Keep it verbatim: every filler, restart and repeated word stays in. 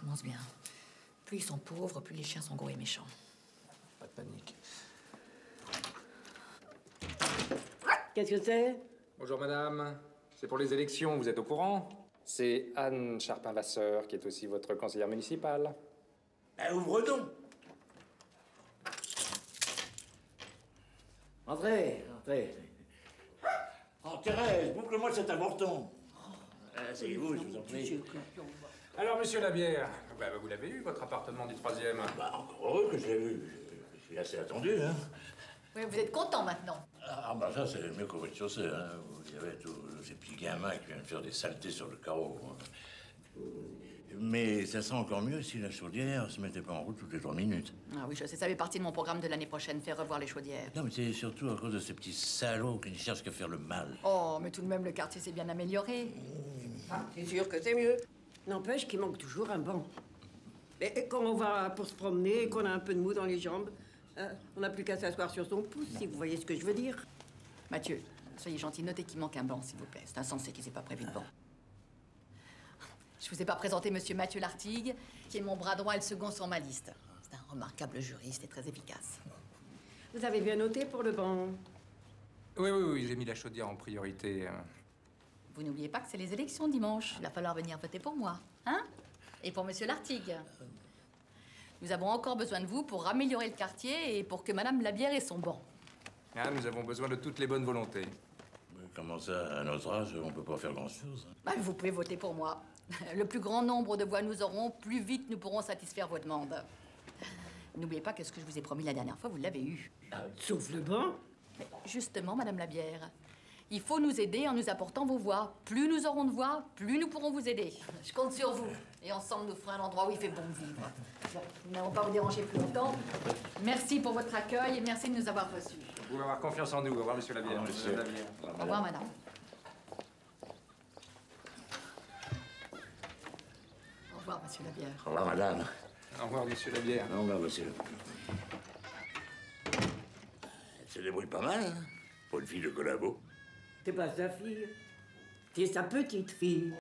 commence bien. Plus ils sont pauvres, plus les chiens sont gros et méchants. Pas de panique. Qu'est-ce que c'est? Bonjour madame, c'est pour les élections, vous êtes au courant? C'est Anne Charpin-Vasseur qui est aussi votre conseillère municipale. Ben, ouvre donc. Entrez, entrez. Oh, Thérèse, boucle-moi cet avorton. Asseyez-vous, je vous en prie. Alors, monsieur Labière, bah, vous l'avez eu, votre appartement du troisième? Bah, encore heureux que je l'ai eu. Je, je suis assez attendu, hein. Oui, vous êtes content maintenant. Ah, bah ça, c'est mieux qu'au rez-de-chaussée, hein. Il y avait tous ces petits gamins qui viennent faire des saletés sur le carreau. Hein. Mais ça serait encore mieux si la chaudière se mettait pas en route toutes les trois minutes. Ah oui, je sais, ça fait partie de mon programme de l'année prochaine, faire revoir les chaudières. Non, mais c'est surtout à cause de ces petits salauds qui ne cherchent qu'à faire le mal. Oh, mais tout de même, le quartier s'est bien amélioré. Ah, c'est sûr que c'est mieux. N'empêche qu'il manque toujours un banc. Et quand on va pour se promener et qu'on a un peu de mou dans les jambes, euh, on n'a plus qu'à s'asseoir sur son pouce, si vous voyez ce que je veux dire. Mathieu, soyez gentil, notez qu'il manque un banc, s'il vous plaît. C'est insensé qu'ils aient pas prévu de banc. Je vous ai pas présenté Monsieur Mathieu Lartigue, qui est mon bras droit et le second sur ma liste. C'est un remarquable juriste et très efficace. Vous avez bien noté pour le banc? Oui, oui, oui, j'ai mis la chaudière en priorité. Vous n'oubliez pas que c'est les élections dimanche. Il va falloir venir voter pour moi, hein? Et pour Monsieur Lartigue. Nous avons encore besoin de vous pour améliorer le quartier et pour que Madame Labière ait son banc. Ah, nous avons besoin de toutes les bonnes volontés. Mais comment ça, à notre âge, on peut pas faire grand-chose? Bah, vous pouvez voter pour moi. Le plus grand nombre de voix nous aurons, plus vite nous pourrons satisfaire vos demandes. N'oubliez pas que ce que je vous ai promis la dernière fois, vous l'avez eu. Ah, sauf le banc. Mais justement, Madame Labière, il faut nous aider en nous apportant vos voix. Plus nous aurons de voix, plus nous pourrons vous aider. Je compte sur vous. Et ensemble, nous ferons un endroit où il fait bon vivre. Bon, nous n'allons pas vous déranger plus longtemps. Merci pour votre accueil et merci de nous avoir reçus. Vous pouvez avoir confiance en nous. Au revoir, monsieur Labière. Au revoir, monsieur. Labière. Au revoir, Madame. Au revoir, Monsieur Labière. Au revoir, madame. Au revoir, monsieur Labière. Au revoir, monsieur. Elle se débrouille pas mal, hein, pour une fille de collabo. C'est pas sa fille. C'est sa petite fille.